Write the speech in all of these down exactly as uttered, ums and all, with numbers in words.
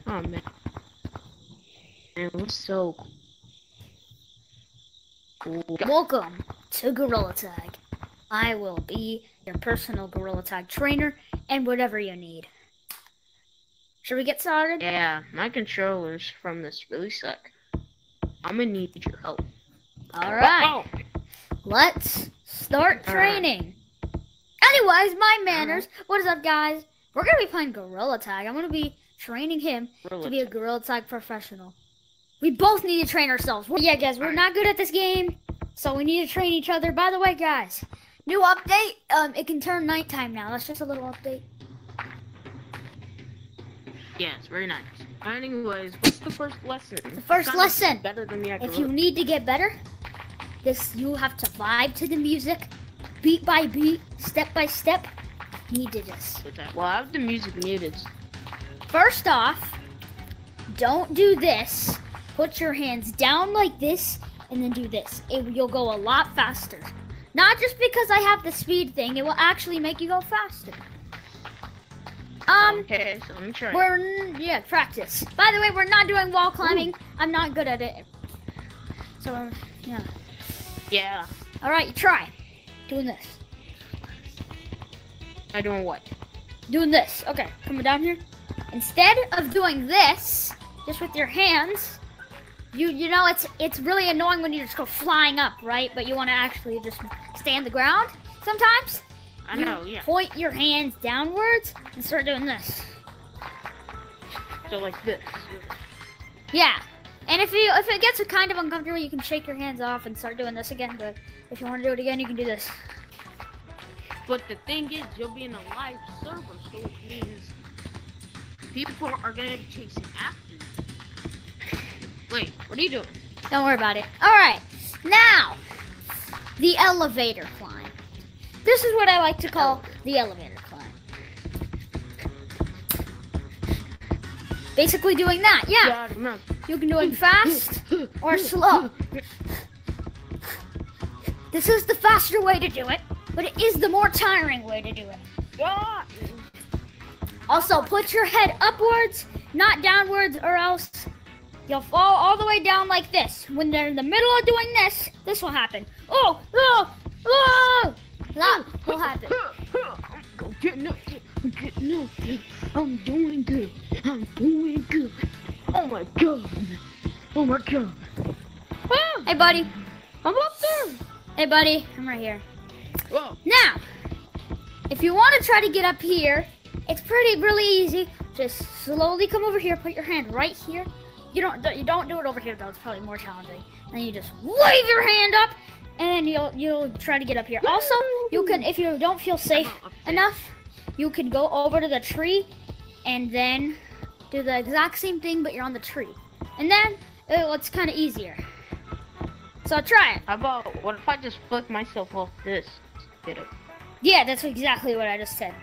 Oh man, it was so cool. Welcome to Gorilla Tag. I will be your personal Gorilla Tag trainer and whatever you need. Should we get started? Yeah, my controllers from this really suck. I'm gonna need your help. Alright, Oh. let's start training. Anyways, my manners. What is up, guys? We're gonna be playing Gorilla Tag. I'm gonna be training him Gorilla to be a Gorilla Tag professional. We both need to train ourselves. Yeah, guys, we're not good at this game, so we need to train each other. By the way, guys, new update. Um, it can turn nighttime now. That's just a little update. Yes, very nice. Anyways, what's the first lesson? The first Kinda lesson. Better than the If you need to get better, this you have to vibe to the music, beat by beat, step by step. You need to just. Well, I have the music muted. First off, don't do this. Put your hands down like this, and then do this. It, you'll go a lot faster. Not just because I have the speed thing. It will actually make you go faster. Um. Okay, so let me try. We're yeah, practice. By the way, we're not doing wall climbing. Ooh. I'm not good at it. So um, yeah. Yeah. All right, you try doing this. I doing what? Doing this. Okay, coming down here. Instead of doing this, just with your hands, you you know it's it's really annoying when you just go flying up, right? But you want to actually just stay on the ground sometimes. I know, yeah. Point your hands downwards and start doing this. So like this. Yeah. And if you if it gets kind of uncomfortable, you can shake your hands off and start doing this again. But if you want to do it again, you can do this. But the thing is, you'll be in a live server, so it means people are gonna be chasing after you. Wait, what are you doing? Don't worry about it. All right. Now, the elevator climb. This is what I like to call the elevator climb. Basically doing that, yeah. You can do it fast or slow. This is the faster way to do it, but it is the more tiring way to do it. Also, put your head upwards, not downwards, or else you'll fall all the way down like this. When they're in the middle of doing this, this will happen. Oh, oh, oh! That will happen. I'm getting up. I'm getting up. I'm doing good. I'm doing good. Oh my god. Oh my god. Ah, hey, buddy. I'm up there. Hey, buddy. I'm right here. Whoa. Now, if you want to try to get up here, it's pretty really easy. Just slowly come over here. Put your hand right here. You don't you don't do it over here though. It's probably more challenging. And you just wave your hand up. And then you'll you'll try to get up here. Also, you can, if you don't feel safe enough, you can go over to the tree and then do the exact same thing, but you're on the tree. And then oh, it's kind of easier. So try it. How about, what if I just flick myself off this? Get it. Yeah, that's exactly what I just said.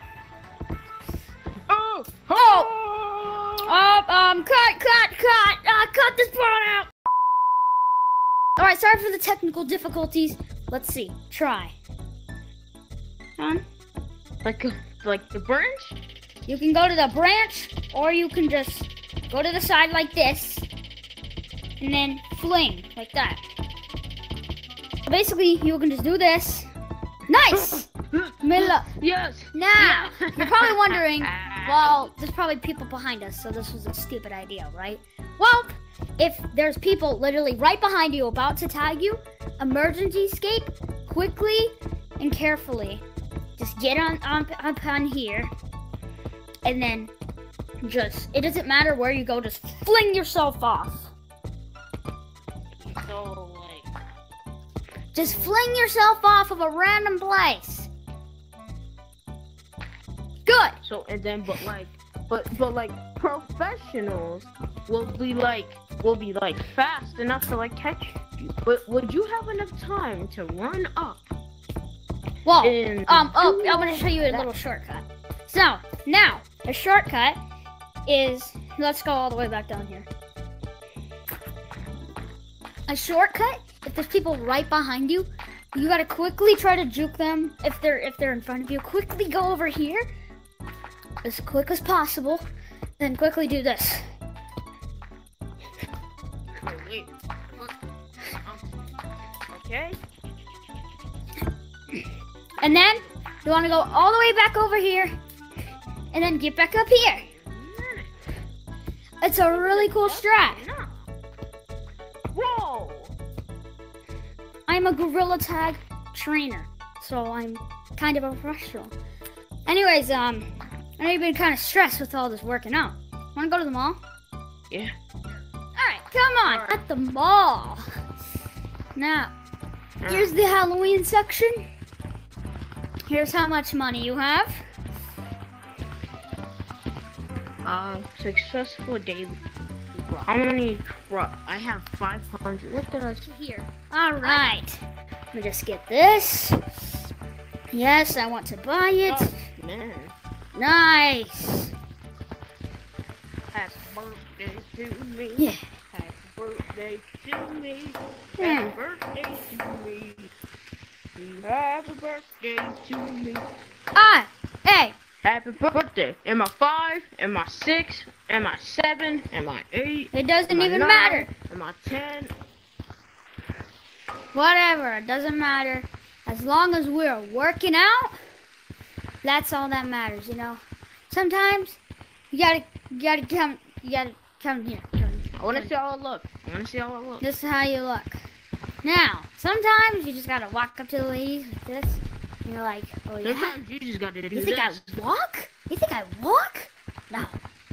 Oh! Oh! Oh, um, cut, cut, cut! Uh, cut this part out! Alright, sorry for the technical difficulties. Let's see. Try. On. Like, a, like the branch? You can go to the branch, or you can just go to the side like this, and then fling, like that. Basically, you can just do this. Nice! Mila. Yes! Now, you're probably wondering, well, there's probably people behind us, so this was a stupid idea, right? Well, if there's people literally right behind you about to tag you, emergency escape quickly and carefully. Just get on, on up on here, and then just, it doesn't matter where you go, just fling yourself off. So, like... Just fling yourself off of a random place. Good. So, and then, but like, but, but like, professionals will be like, will be like fast enough to like catch you. But would you have enough time to run up? Well, and um, oh, I'm gonna show you a little shortcut. So, now, a shortcut is, let's go all the way back down here. A shortcut, if there's people right behind you, you gotta quickly try to juke them if they're if they're in front of you. Quickly go over here, as quick as possible, then quickly do this. Wait, wait. Um, okay. And then you want to go all the way back over here, and then get back up here. It's a really cool strat. Whoa! I'm a Gorilla Tag trainer, so I'm kind of a professional. Anyways, um, I know you've been kind of stressed with all this working out. Want to go to the mall? Yeah. Alright, come on, Alright. at the mall. Now, here's the Halloween section. Here's how much money you have. Um, successful daily. How many? I have five hundred. What did I say? Here. Alright. Let me just get this. Yes, I want to buy it. Oh, man. Nice. Happy birthday to me. Yeah. Happy birthday to me. Yeah. Happy birthday to me. Happy birthday to me. Ah, hey. Happy birthday. Am I five? Am I six? Am I seven? Am I eight? It doesn't Am I even nine? matter. Am I ten? Whatever, it doesn't matter. As long as we're working out, that's all that matters, you know. Sometimes you gotta, you gotta come, you gotta come here. Come, I want to come. see how I look. I want to see how I look. This is how you look. Now, sometimes you just gotta walk up to the ladies like this. And you're like, oh yeah. Sometimes you just got to do You think this. I walk? You think I walk? No.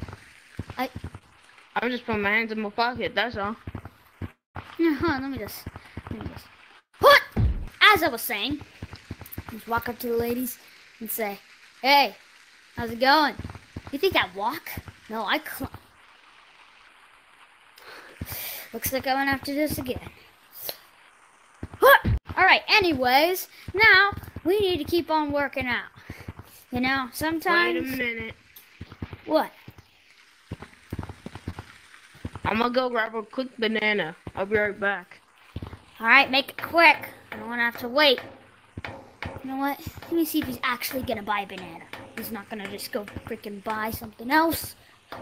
I'm just putting my hands in my pocket. That's all. No, hold on, let me just, let me just. What? As I was saying, just walk up to the ladies and say, hey, how's it going? You think I walk? No, I climb. Looks like I went after this again. What? Alright, anyways, now we need to keep on working out. You know, sometimes. Wait a minute. What? I'm gonna go grab a quick banana. I'll be right back. Alright, make it quick. I don't want to have to wait. You know what? Let me see if he's actually going to buy a banana. He's not going to just go freaking buy something else.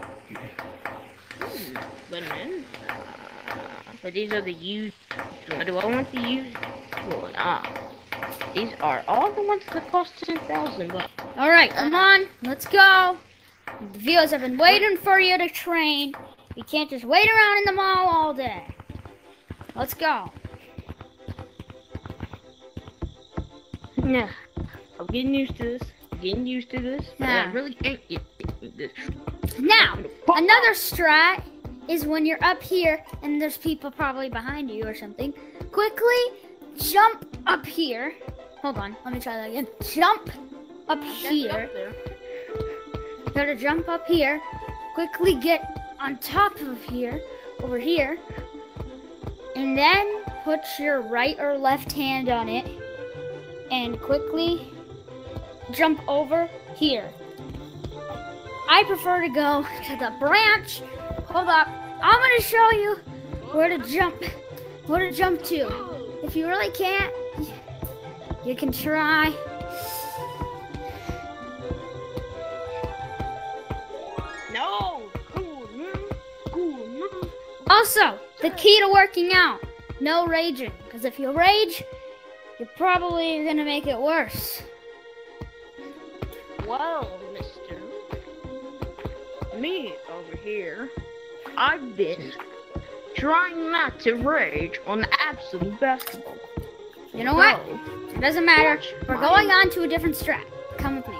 Hmm, banana. But these are the used. Do I want the used one? Ah. These are all the ones that cost ten thousand bucks. Alright, come on. Let's go. The viewers have been waiting for you to train. You can't just wait around in the mall all day. Let's go. Yeah. I'm getting used to this. I'm getting used to this. But Yeah. I really ain't getting this. Now, another strat is when you're up here and there's people probably behind you or something. Quickly jump up here. Hold on, let me try that again. Jump up here. You gotta jump up here. Quickly get on top of here, over here. And then put your right or left hand on it. And quickly jump over here. I prefer to go to the branch. Hold up. I'm going to show you where to jump. Where to jump to. If you really can't, you can try. No! Cool, man. Cool, man. Also, the key to working out, no raging. Because if you rage, you're probably going to make it worse. Well, mister, me over here, I've been trying not to rage on the absolute basketball. You know what? So, It doesn't matter. watch We're my- going on to a different strat. Come with me.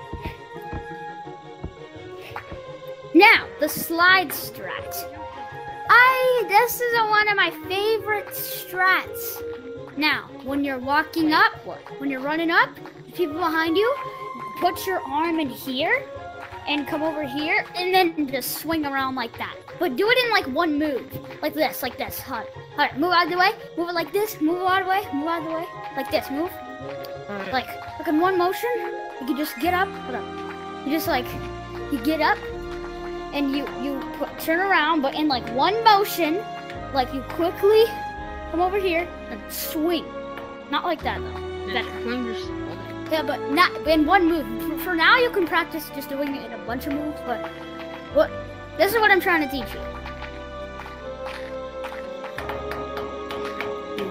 Now, the slide strat. I, this is one of my favorite strats. Now, when you're walking up, when you're running up, the people behind you, put your arm in here and come over here and then just swing around like that. But do it in like one move. Like this, like this. Hold it. Hold it. Move out of the way. Move it like this. Move out of the way. Move out of the way. Like this. Move. Alright. Like, like in one motion, you can just get up. Hold up. You just like, you get up and you, you put, turn around, but in like one motion, like you quickly come over here and swing. Not like that though. Just Better. swing your- Yeah, but not in one move. For, for now, you can practice just doing it in a bunch of moves. But what? This is what I'm trying to teach you.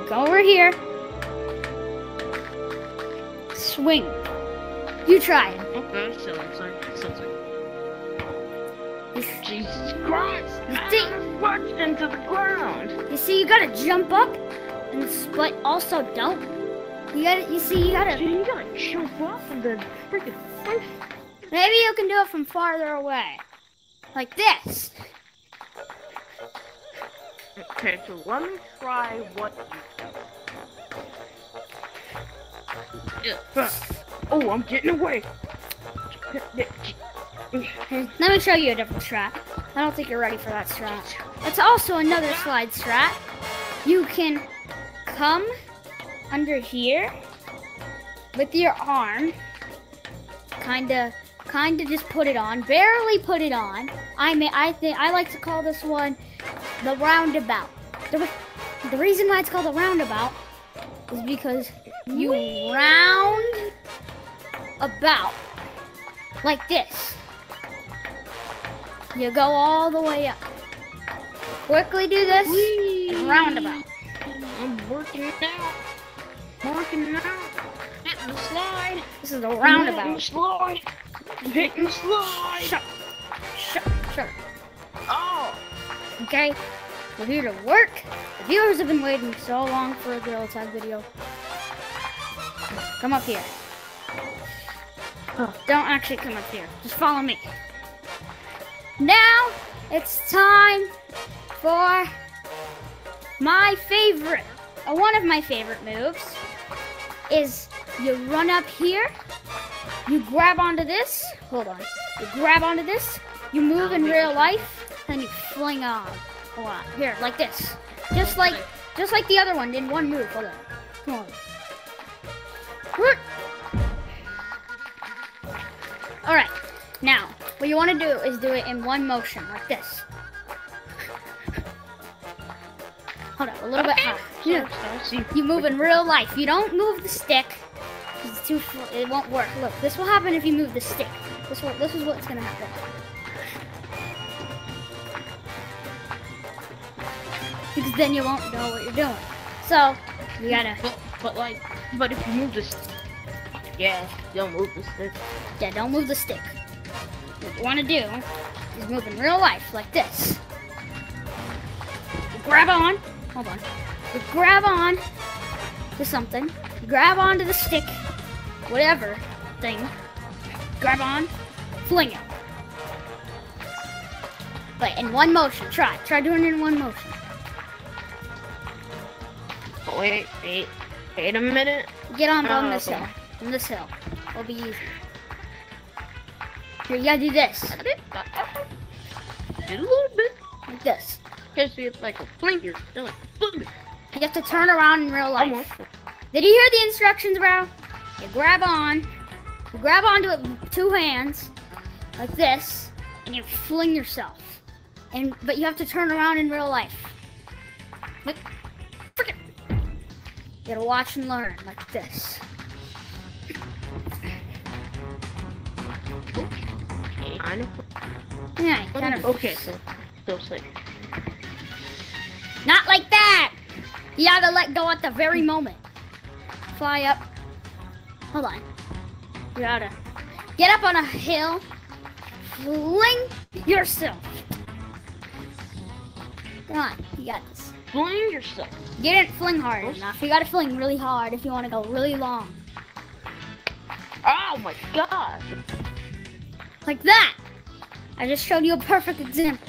Go over here. Swing. You try it. Okay, so it's like, so it's like. You, Jesus Christ! You I see- just marched into the ground. you see, you gotta jump up, and s- but also don't. You gotta. You see, you gotta. Dude, you gotta jump off of the freaking first. Maybe you can do it from farther away, like this. Okay, so let me try what. Yeah. Oh, I'm getting away. Here, let me show you a different strat. I don't think you're ready for that strat. It's also another slide strat. You can come under here with your arm, kinda, kinda just put it on, barely put it on. I may, I think, I like to call this one the roundabout. The, re- the reason why it's called the roundabout is because you round about like this. You go all the way up. Quickly do this. And roundabout. I'm working it out. Working it out. Hitting the slide. This is a Hitting the roundabout. slide. Hitting the slide. Shut. Shut. Shut. Oh. Okay. We're here to work. The viewers have been waiting so long for a Gorilla Tag video. Come up here. Oh, don't actually come up here. Just follow me. Now it's time for my favorite, uh, one of my favorite moves is you run up here, you grab onto this, hold on, you grab onto this, you move in real life, then you fling on. Hold on, here, like this. Just like, just like the other one in one move, hold on. Come on. Alright, now, what you want to do is do it in one motion, like this. Hold on, a little bit higher. Yeah. You move in real life. You don't move the stick. It's too. It won't work. Look, this will happen if you move the stick. This will, This is what's gonna happen. Because then you won't know what you're doing. So you gotta. But, but like, but if you move this, yeah, don't move the stick. Yeah, don't move the stick. What you want to do is move in real life like this. You grab on. Hold on. You grab on to something. You grab onto the stick, whatever thing. Grab on, fling it. Wait, in one motion. Try. Try doing it in one motion. Wait, wait, wait a minute. Get on, on Oh, this okay. hill. On this hill. It'll be easy. Here, you gotta do this. I did, I did a little bit. Like this. Because it's like a flinker. They're like, boom. You have to turn around in real life. Almost. Did you hear the instructions, bro? You grab on. You grab onto it with two hands. Like this. And you fling yourself. And But you have to turn around in real life. Like, frick it. You gotta watch and learn. Like this. Kind of. Yeah, kind of. Okay, so, so it's like, Not like that! You gotta let go at the very moment. Fly up. Hold on. You gotta get up on a hill. Fling yourself. Come on, you got this. fling yourself. You didn't fling hard enough. You gotta fling really hard if you wanna go really long. Oh my god. Like that! I just showed you a perfect example.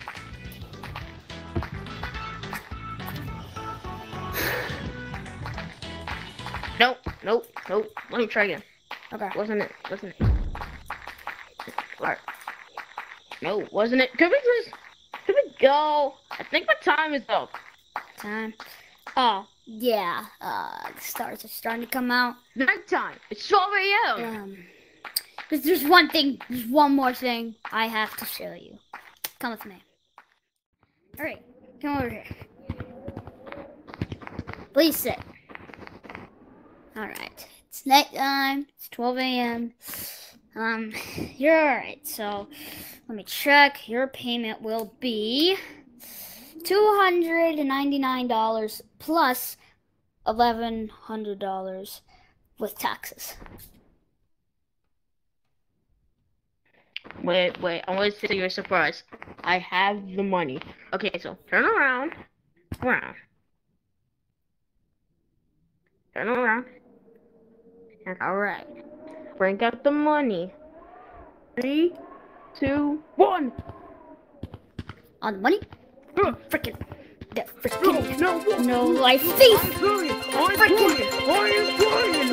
Nope, nope, nope. Let me try again. Okay. Wasn't it? Wasn't it? Alright. No, wasn't it? Could we just, could we go? I think my time is up. Time. Oh, yeah. Uh, the stars are starting to come out. Nighttime. It's twelve a m Um, there's, there's one thing, there's one more thing I have to show you. Come with me. Alright, come over here. Please sit. Alright, it's nighttime, it's twelve a m Um, you're alright, so let me check. Your payment will be two hundred ninety-nine dollars plus eleven hundred dollars with taxes. Wait, wait, I want to see your surprise. I have the money. Okay, so turn around. Around. Turn around. Alright. Bring out the money. Three, two, one. On the money? Uh, Freaking. The no, freaking. no, no, No life thief! I'm brilliant. I'm brilliant. I am brilliant.